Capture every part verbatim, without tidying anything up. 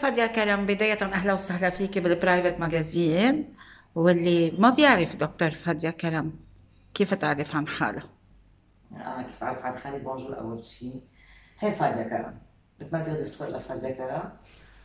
فادية كرم، بداية أهلا وسهلا فيك بالبرايفت ماجازين. واللي ما بيعرف دكتور فادية كرم كيف تعرف عن حالها؟ أنا كيف أعرف عن حالي؟ بونجور أول شيء. هي فادية كرم. بتمدد الصور لفادية كرم.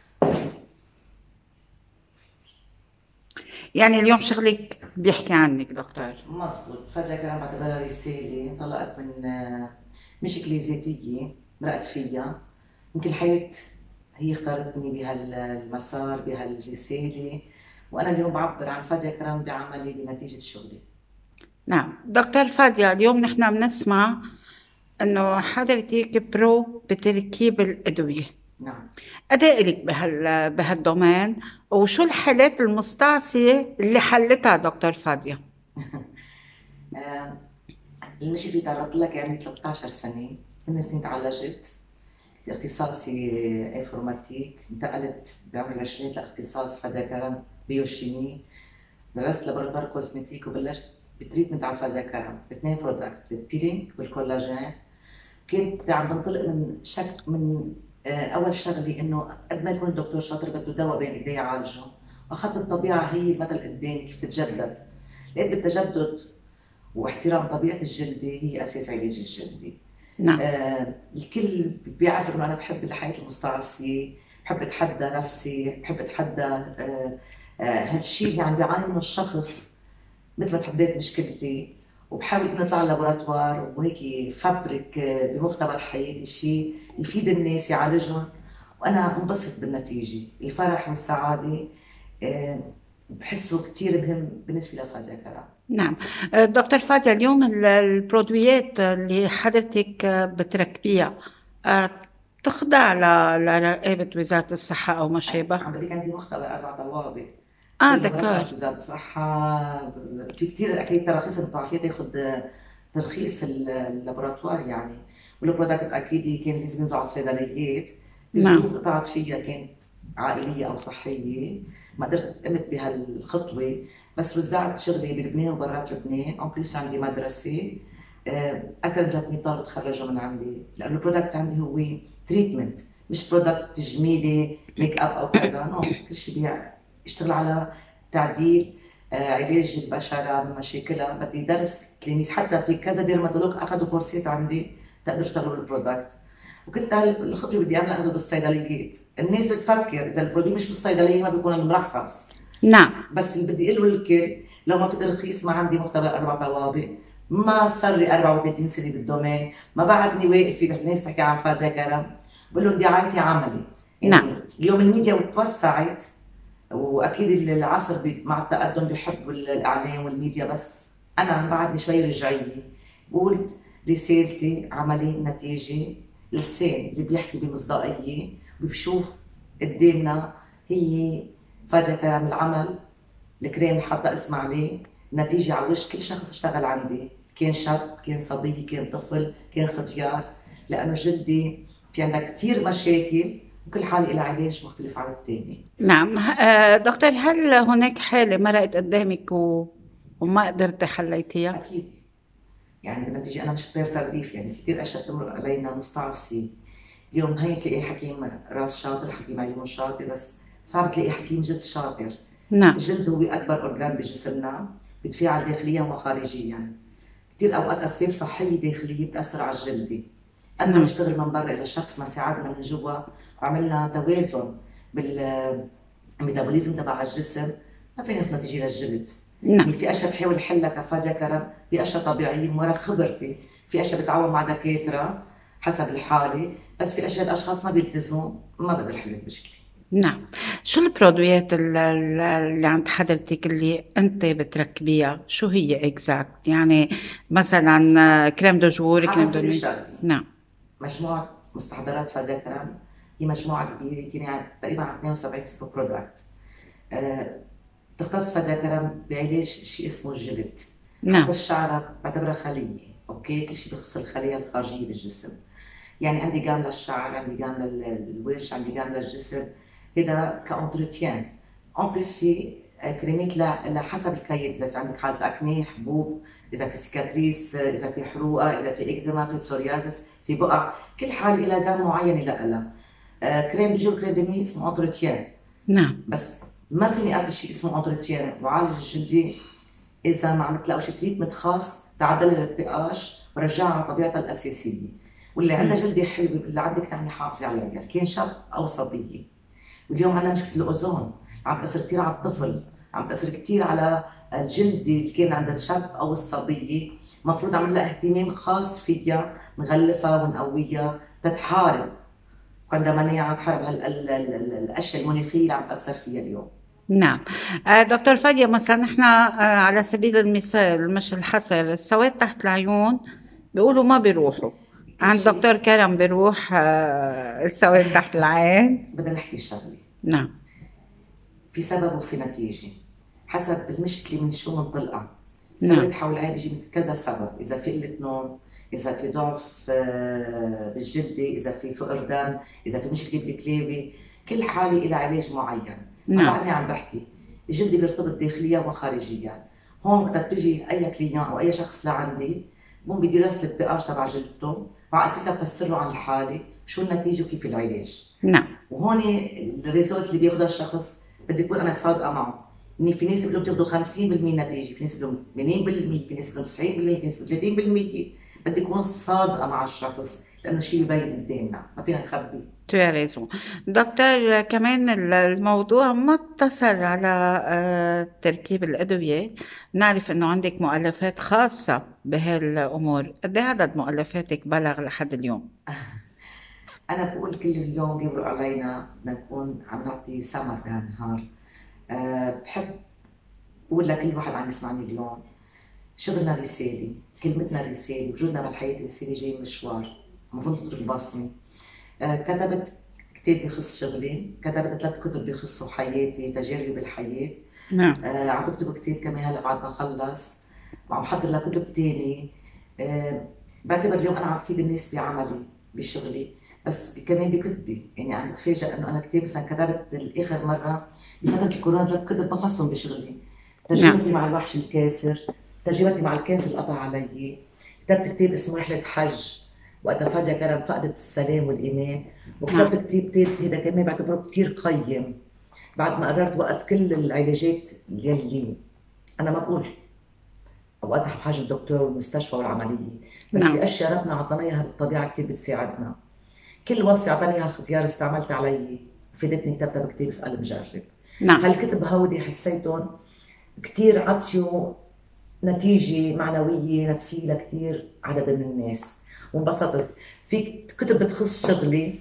يعني اليوم شغلك بيحكي عنك دكتور. مظبوط، فادية كرم بعتبرها رسالة انطلقت من آه، مشكلة ذاتية مرقت فيها. يمكن الحياة هي اختارتني بهالمسار بهالرسالة، وأنا اليوم بعبر عن فادية كرم بعملي بنتيجة شغلي. نعم دكتور فادية، اليوم نحن بنسمع أنه حضرتك برو بتركيب الأدوية. نعم. أدائك بهال بهالدومين، وشو الحالات المستعصية اللي حلتها دكتور فادية؟ آه، المشي اللي تعرضت لها كان عندي ثلاثة عشر سنة. من سنين تعالجت. اختصاصي انفورماتيك، انتقلت بعمر العشرينات لاختصاص فادية كرم بيوشيمي. درست لابوراتوار كوزمتيك وبلشت بتريتمنت على فادية كرم باثنين برودكت، البيلينج والكولاجين. كنت عم بنطلق من شك من آه، اول شغله انه قد ما يكون الدكتور شاطر بده دواء بين ايديه يعالجه، واخذت الطبيعه هي مثل قدام كيف تتجدد. لقيت بالتجدد واحترام طبيعه الجلده هي اساس علاج الجلده. نعم. آه، الكل بيعرف انه انا بحب الحياه المستعصيه، بحب اتحدى نفسي، بحب اتحدى آه، آه، هالشيء اللي عم بيعاني منه الشخص. مثل ما تحديت مشكلتي، وبحاول انه اطلع على اللابوراتوار وهيك فبرك آه، بمختبر حياتي شيء يفيد الناس يعالجهم، وانا انبسط بالنتيجه. الفرح والسعاده آه، بحسه كثير مهم بالنسبه لفادية كرم. نعم. آه، دكتور فادية، اليوم ال- البرودويات اللي حضرتك آه، بتركبيها آه، تخضع ل- لرقابة وزارة الصحة أو ما شابه؟ عم بقول لك عندي مختبر اربع طوابق، آه كله دكتور. مرخص وزاره الصحه. في كثير اكيد تراخيص بتعرفي تاخذ ترخيص اللابوراتوار يعني. والبرودكت اكيد كان لازم ينزل على الصيدليات. نعم. بجوز قطعت فيها كانت عائليه او صحيه، ما قدرت قمت بهالخطوه. بس وزعت شغلي بلبنان وبرات لبنان. اون بليس عندي مدرسه آه، اكثر من ثلاثمية طالب تخرجوا من عندي، لانه البرودكت عندي هو تريتمنت، مش برودكت تجميلي ميك اب او كذا. نو، كل شيء بيع يشتغل على تعديل آه، علاج البشره من مشاكلها. بدي درس تلاميذ، حتى في كذا ديرماتولوج اخذوا كورسات عندي تقدروا يشتغلوا بالبرودكت. وكنت الخطوه بدي اعملها انزل بالصيدليات. الناس بتفكر اذا البرودكت مش بالصيدليه ما بيكون المرخص. نعم. بس اللي بدي اقوله للكل، لو ما في ترخيص ما عندي مختبر اربع طوابق، ما صار لي أربعة وثلاثين سنه بالدومين، ما بعدني واقفه الناس تحكي عن فادية كرم، بقول لهم دعايتي عملي. نعم. يعني اليوم الميديا توسعت، واكيد العصر بي- مع التقدم بيحبوا الاعلام والميديا، بس انا بعدني شوي رجعيه. بقول رسالتي عملي نتيجه. اللسان اللي بيحكي بمصداقيه وبيشوف قدامنا هي فادية كرم. العمل الكريم اللي حاطه اسم عليه نتيجه على وجه كل شخص اشتغل عندي، كان شاب كان صبي كان طفل كان ختيار. لانه جلدي في عندك كثير مشاكل وكل حاله لها علاج مختلف عن الثاني. نعم. آه، دكتور، هل هناك حالة مرقت قدامك و... وما قدرت حليتيها؟ اكيد. يعني بالنتيجه انا مش غير ترديف، يعني في كثير اشياء بتمر علينا مستعصيه. اليوم هي تلاقي حكيم راس شاطر، حكيم عيون شاطر، بس صعب تلاقي حكيم جلد شاطر. نعم. الجلد هو اكبر اورجان بجسمنا، بتفاعل داخليا وخارجيا. كثير اوقات اسباب صحيه داخليه بتاثر على الجلد. قد ما نعم. نشتغل من برا، اذا الشخص ما ساعدنا من جوا وعملنا توازن بالميتابوليزم تبع الجسم، ما فينا ناخذ نتيجه للجلد. يعني نعم. في اشياء بحاول احلها كفادية كرم باشياء طبيعيه من ورا خبرتي. في اشياء بتعاون مع دكاتره حسب الحاله، بس في اشياء الاشخاص ما بيلتزموا، ما بقدر احل المشكله. نعم. شو البرودويات ال- ال- اللي عند حضرتك اللي انت بتركبيها؟ شو هي اكزاكت يعني؟ مثلا آه، كريم دو جور، كريم دو حاصل نوي؟ شغله، نعم. مجموعه مستحضرات فادية كرم هي مجموعه كبيره، يمكن يعني تقريبا على اثنين وسبعين برودكت. آه، تختص فادية كرم بعلاج شيء اسمه الجلد. حتى نعم. الشعر بعتبرها خلية، اوكي، كل شيء بخص الخلايا الخارجية بالجسم. يعني عندي جام للشعر، عندي جام للوجه، عندي جام للجسم. هذا كأنتروتيان. اون بليس في كريمات لحسب الكيد، اذا في عندك حالة اكني، حبوب، اذا في سيكاتريس، اذا في حروقه، اذا في اكزيما، في بسوريازس، في بقع. كل حاله لها جام معين لها. آه كريم بيجور كريم ديمي اسمه انتروتيان. نعم. بس ما فيني اعطي شيء اسمه انتروتيان وعالج الجلدي اذا ما عم تلاقوا شيء تريتمنت خاص تعدل البي اتش ورجعها على طبيعتها الاساسيه. واللي عندها جلدي حلو اللي عندك تعني حافظي عليها، كان شاب او صبيه. واليوم عندنا مشكله الاوزون عم تاثر كثير على الطفل، عم تاثر كثير على الجلدي اللي كان عند الشاب او الصبيه. المفروض نعمل لها اهتمام خاص فيها، نغلفها ونقويها تتحارب وعندها مناعه تحارب هالاشياء المناخيه اللي عم تاثر فيها اليوم. نعم. آه دكتور فادية، مثلا نحن آه على سبيل المثال مش الحصر، السواد تحت العيون بيقولوا ما بيروحوا، عند دكتور كرم بيروح آه السواد تحت العين. بدنا نحكي شغله. نعم. في سبب وفي نتيجه حسب المشكله من شو منطلقها. نعم. السواد حول العين بيجي من كذا سبب، اذا في قله نوم، اذا في ضعف بالجلده، اذا في فقر دم، اذا في مشكله بالكلابه، كل حاله لها علاج معين. نعم. بعدني عم بحكي الجلد بيرتبط داخليا وخارجيا. هون وقت بتجي اي كليان او اي شخص لعندي بقوم بدراسه البي اتش تبع جلدته وعلى اساسها بفسر له عن الحاله شو النتيجه وكيف العلاج. نعم. وهون الريزولت اللي بياخذها الشخص بدي اكون انا صادقه معه. اني في ناس بدهم تاخذوا خمسين بالمية نتيجه، في ناس بدهم ثمانين بالمية، في ناس بدهم تسعين بالمية، في ناس بدهم ثلاثين بالمية. بدي اكون صادقه مع الشخص لانه شيء ببين قدامنا ما فينا نخبي. تياريزو دكتور، كمان الموضوع ما اقتصر على تركيب الأدوية. نعرف أنه عندك مؤلفات خاصة بهالأمور، قد ايه عدد مؤلفاتك بلغ لحد اليوم؟ أنا بقول كل اليوم بيمرق علينا بدنا نكون عم نعطي ثمر بهالنهار. أه بحب أقول لكل واحد عم يسمعني اليوم شغلنا رسالة، كلمتنا رسالة، وجودنا بالحياة رسالة، جاي مشوار المفروض نترك بصمة. أه كتبت كتاب بخص شغلي، كتبت ثلاث كتب بخصوا حياتي، تجاربي بالحياة. نعم. أه عم بكتب كتاب كمان هلا بعد ما خلص، وعم بحضر لكتب تاني. أه بعتبر اليوم أنا عم بفيد الناس بعملي بشغلي، بس كمان بكتبي. يعني عم بتفاجئ انه انا كتاب مثلا كتبت اخر مره بفتره الكورونا ثلاث كتب بخصهم بشغلي. تجربتي نعم. مع الوحش الكاسر، تجربتي مع الكنز اللي قطع علي. كتبت كتاب اسمه رحله حج وقتها فادية كرم فقدت السلام والايمان، وكتبت نعم. كتاب ثالث هذا كمان بعتبره كثير قيم بعد ما قررت وقف كل العلاجات يلي انا ما بقول اوقاتها بحاجه الدكتور والمستشفى والعمليه، بس نعم. في اشياء ربنا عطانا اياها بالطبيعه كثير بتساعدنا. كل وصفة أعطاني إياها اختيار استعملت علي فادتني، كتبتها بكتاب اسأل مجرب. نعم. هالكتب هودي حسيتهم كثير عطيوا نتيجة معنوية نفسية لكثير عدد من الناس، وانبسطت. في كتب بتخص شغلي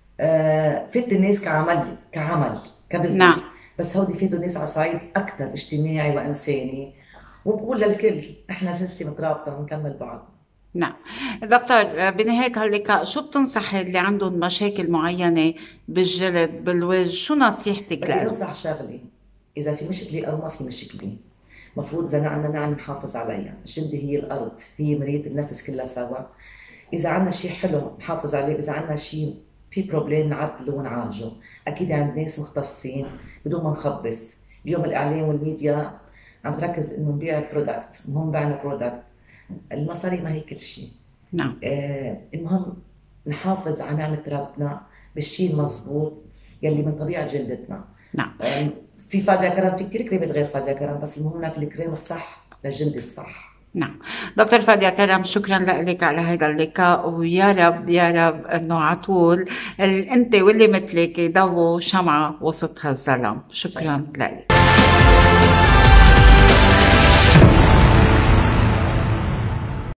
آه فدت الناس كعمل كعمل كبزنس. نعم. بس هودي فادوا الناس على صعيد أكثر اجتماعي وإنساني، وبقول للكل إحنا سلسلة مترابطة بنكمل بعض. نعم. دكتور، بنهاية هاللقاء شو بتنصحي اللي عندهم مشاكل معينة بالجلد بالوجه؟ شو نصيحتك لهم؟ بدي انصح شغلي، إذا في مشكلة أو ما في مشكلة مفروض إذا عندنا نعم نحافظ عليها. الجلد هي الأرض، هي مرية النفس كلها سوا. إذا عندنا شيء حلو نحافظ عليه، إذا عندنا شيء في بروبليم نعدله ونعالجه. أكيد عند ناس مختصين بدون ما نخبص. اليوم الإعلام والميديا عم تركز إنه نبيع برودكت، المهم بعنا برودكت. المصاري ما هي كل شيء. نعم. آه المهم نحافظ على نعمة ربنا بالشيء المضبوط يلي من طبيعة جلدتنا. نعم. آه في فادية كرم، في كثير كريمات غير فادية كرم، بس المهم ناكل الكريم الصح للجلد الصح. نعم. دكتور فادية كرم، شكرا لك على هذا اللقاء، ويا رب يا رب انه على طول انت واللي مثلك يضووا شمعة وسط هالظلام. شكرا لك.